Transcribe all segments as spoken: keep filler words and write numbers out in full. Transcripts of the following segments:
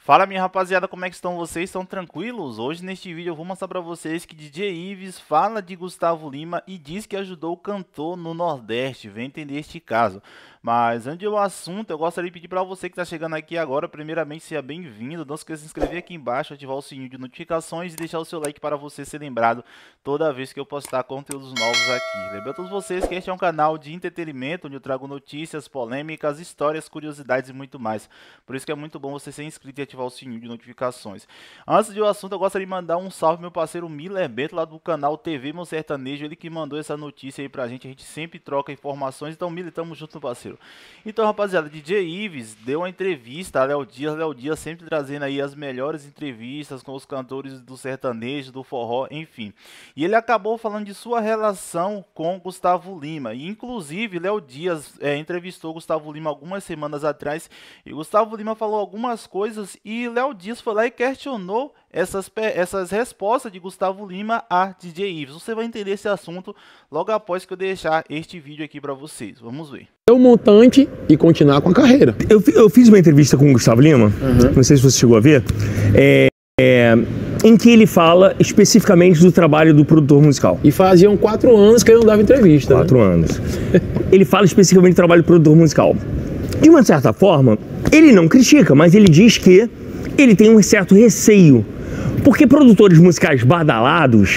Fala minha rapaziada, como é que estão vocês? Estão tranquilos? Hoje neste vídeo eu vou mostrar pra vocês que D J Ives fala de Gustavo Lima e diz que ajudou o cantor no Nordeste. Vem entender este caso. Mas antes do assunto, eu gostaria de pedir para você que está chegando aqui agora, primeiramente seja bem-vindo. Não esqueça de se inscrever aqui embaixo, ativar o sininho de notificações e deixar o seu like para você ser lembrado toda vez que eu postar conteúdos novos aqui. Lembrando a todos vocês que este é um canal de entretenimento, onde eu trago notícias, polêmicas, histórias, curiosidades e muito mais. Por isso que é muito bom você ser inscrito e ativar o sininho de notificações. Antes do assunto, eu gostaria de mandar um salve ao meu parceiro Miller Bento, lá do canal T V Meu Sertanejo. Ele que mandou essa notícia aí pra gente, a gente sempre troca informações. Então, Miller, tamo junto, parceiro. Então, rapaziada, D J Ives deu uma entrevista a Léo Dias, Léo Dias sempre trazendo aí as melhores entrevistas com os cantores do sertanejo, do forró, enfim. E ele acabou falando de sua relação com Gustavo Lima. E, inclusive, Léo Dias é, entrevistou Gustavo Lima algumas semanas atrás. E Gustavo Lima falou algumas coisas e Léo Dias foi lá e questionou essas, essas respostas de Gustavo Lima a D J Ives. Você vai entender esse assunto logo após que eu deixar este vídeo aqui para vocês. Vamos ver. O montante e continuar com a carreira. Eu, eu fiz uma entrevista com o Gustavo Lima, uhum. Não sei se você chegou a ver, é, é, em que ele fala especificamente do trabalho do produtor musical. E faziam quatro anos que ele não dava entrevista. Quatro né? anos. Ele fala especificamente do trabalho do produtor musical. De uma certa forma, ele não critica, mas ele diz que ele tem um certo receio. Porque produtores musicais badalados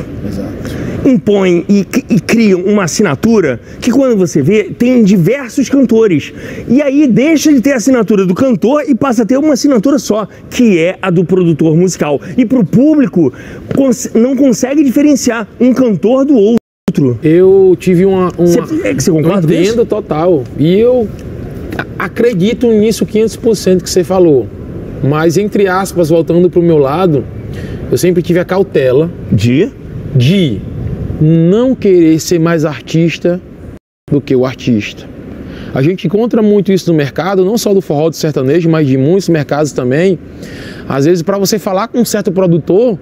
impõem e, e criam uma assinatura que, quando você vê, tem diversos cantores. E aí deixa de ter a assinatura do cantor e passa a ter uma assinatura só, que é a do produtor musical. E para o público, cons não consegue diferenciar um cantor do outro. Eu tive uma... uma você, é que você concorda com isso? Entendo total. E eu acredito nisso quinhentos por cento que você falou. Mas, entre aspas, voltando para o meu lado, eu sempre tive a cautela de... de não querer ser mais artista do que o artista. A gente encontra muito isso no mercado, não só do forró, do sertanejo, mas de muitos mercados também. Às vezes, para você falar com um certo produtor,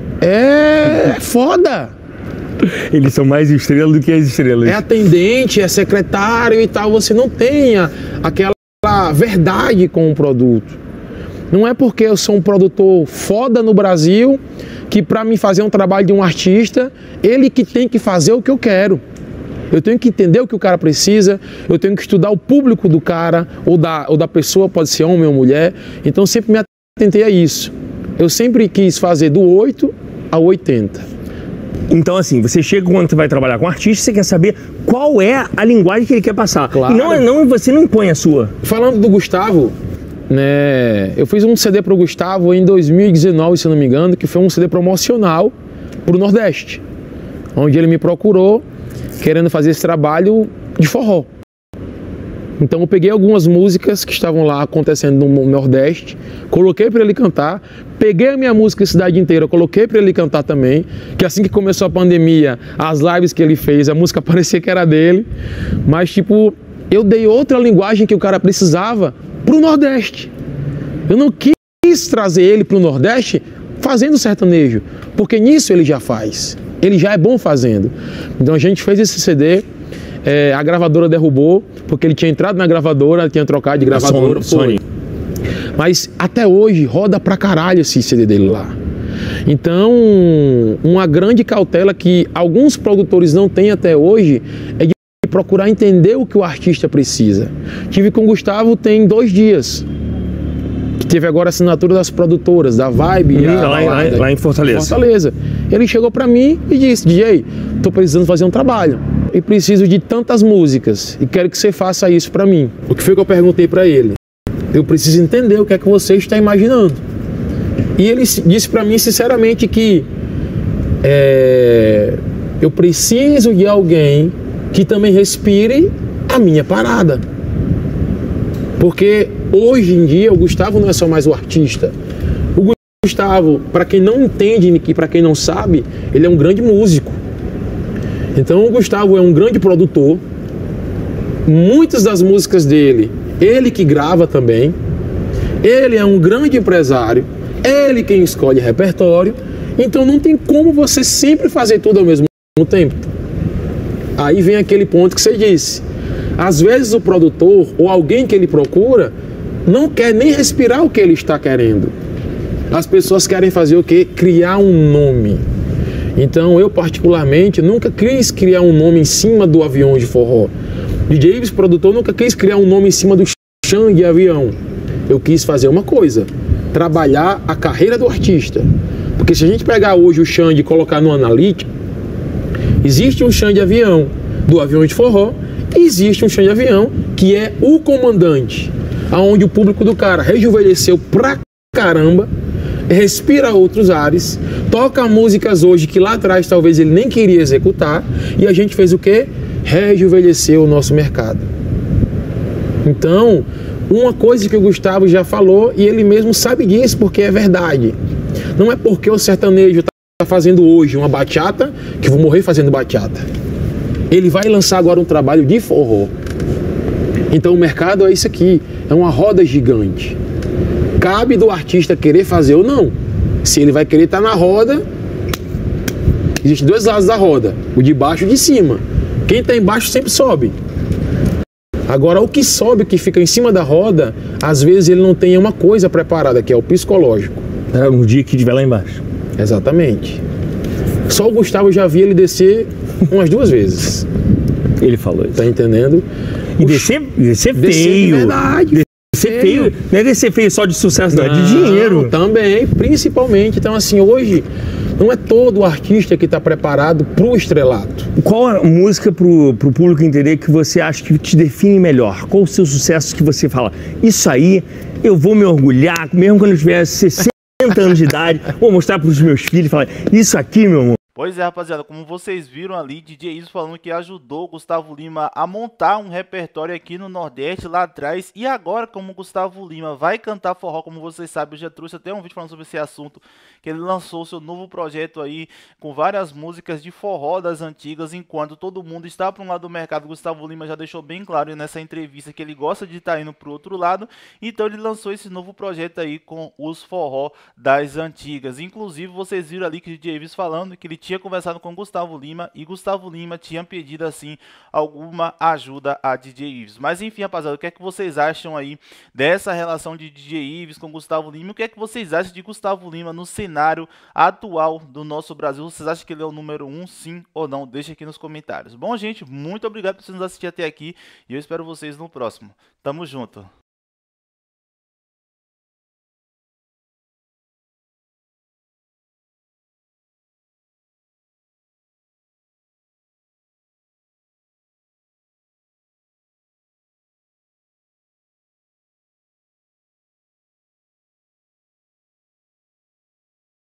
é foda. Eles são mais estrelas do que as estrelas. É atendente, é secretário e tal. Você não tem aquela verdade com o produto. Não é porque eu sou um produtor foda no Brasil que, para me fazer um trabalho de um artista, ele que tem que fazer o que eu quero. Eu tenho que entender o que o cara precisa, eu tenho que estudar o público do cara ou da, ou da pessoa, pode ser homem ou mulher. Então sempre me atentei a isso. Eu sempre quis fazer do oito ao oitenta. Então, assim, você chega quando você vai trabalhar com um artista, você quer saber qual é a linguagem que ele quer passar. Claro. E não, não, você não impõe a sua. Falando do Gustavo, né, eu fiz um C D pro Gustavo em dois mil e dezenove, se não me engano, que foi um C D promocional pro Nordeste, onde ele me procurou querendo fazer esse trabalho de forró. Então eu peguei algumas músicas que estavam lá acontecendo no Nordeste, coloquei para ele cantar, peguei a minha música Cidade Inteira, coloquei para ele cantar também, que assim que começou a pandemia, as lives que ele fez, a música parecia que era dele, mas tipo, eu dei outra linguagem que o cara precisava pro Nordeste. Eu não quis trazer ele pro Nordeste fazendo sertanejo, porque nisso ele já faz. Ele já é bom fazendo. Então a gente fez esse C D, é, a gravadora derrubou, porque ele tinha entrado na gravadora, tinha trocado de gravadora. Sony. Mas até hoje roda pra caralho esse C D dele lá. Então, uma grande cautela que alguns produtores não têm até hoje é de procurar entender o que o artista precisa. Tive com o Gustavo tem dois dias. Que teve agora a assinatura das produtoras, da Vibe. Uhum, a, lá, lá, lá em Fortaleza. Fortaleza. Ele chegou pra mim e disse: D J, tô precisando fazer um trabalho. E preciso de tantas músicas. E quero que você faça isso pra mim. O que foi que eu perguntei pra ele? Eu preciso entender o que é que você está imaginando. E ele disse pra mim, sinceramente, que é, eu preciso de alguém que também respire a minha parada. Porque hoje em dia o Gustavo não é só mais o artista. O Gustavo, para quem não entende e para quem não sabe, ele é um grande músico. Então o Gustavo é um grande produtor. Muitas das músicas dele, ele que grava também. Ele é um grande empresário. Ele quem escolhe repertório. Então não tem como você sempre fazer tudo ao mesmo tempo. Aí vem aquele ponto que você disse. Às vezes o produtor ou alguém que ele procura não quer nem respirar o que ele está querendo. As pessoas querem fazer o quê? Criar um nome. Então, eu particularmente nunca quis criar um nome em cima do Aviões de Forró. D J Ives, produtor, nunca quis criar um nome em cima do Xande Avião. Eu quis fazer uma coisa, trabalhar a carreira do artista. Porque se a gente pegar hoje o Xande e colocar no Analytics, existe um Xande Avião do Aviões de Forró e existe um Xande Avião que é o comandante, aonde o público do cara rejuvenesceu pra caramba, respira outros ares, toca músicas hoje que lá atrás talvez ele nem queria executar, e a gente fez o quê? Rejuvenesceu o nosso mercado. Então, uma coisa que o Gustavo já falou, e ele mesmo sabe disso, porque é verdade. Não é porque o sertanejo está fazendo hoje uma bachata, que eu vou morrer fazendo bachata. Ele vai lançar agora um trabalho de forró. Então o mercado é isso aqui, é uma roda gigante. Cabe do artista querer fazer ou não. Se ele vai querer estar na roda, existem dois lados da roda, o de baixo e o de cima. Quem está embaixo sempre sobe. Agora, o que sobe, que fica em cima da roda, às vezes ele não tem uma coisa preparada, que é o psicológico. É no dia que estiver lá embaixo. Exatamente. Só o Gustavo já vi ele descer umas duas vezes. Ele falou isso. Tá entendendo? E descer, descer feio. Descer de verdade. Descer feio. Não é descer feio só de sucesso, não, não, é de dinheiro. Também, principalmente. Então, assim, hoje não é todo artista que está preparado para o estrelato. Qual a música para o público entender que você acha que te define melhor? Qual o seu sucesso que você fala? Isso aí eu vou me orgulhar, mesmo quando eu tiver sessenta anos de idade, vou mostrar para os meus filhos e falar, isso aqui, meu amor. Pois é, rapaziada, como vocês viram ali, D J Ives falando que ajudou o Gustavo Lima a montar um repertório aqui no Nordeste lá atrás. E agora, como o Gustavo Lima vai cantar forró, como vocês sabem, eu já trouxe até um vídeo falando sobre esse assunto, que ele lançou seu novo projeto aí, com várias músicas de forró das antigas, enquanto todo mundo está para um lado do mercado. Gustavo Lima já deixou bem claro nessa entrevista que ele gosta de estar indo para o outro lado, então ele lançou esse novo projeto aí com os forró das antigas. Inclusive, vocês viram ali que D J Ives falando que ele tinha conversado com Gustavo Lima e Gustavo Lima tinha pedido assim alguma ajuda a D J Ives. Mas enfim, rapaziada, o que é que vocês acham aí dessa relação de D J Ives com Gustavo Lima? O que é que vocês acham de Gustavo Lima no cenário atual do nosso Brasil? Vocês acham que ele é o número um, sim ou não? Deixa aqui nos comentários. Bom, gente, muito obrigado por vocês nos assistir até aqui e eu espero vocês no próximo. Tamo junto!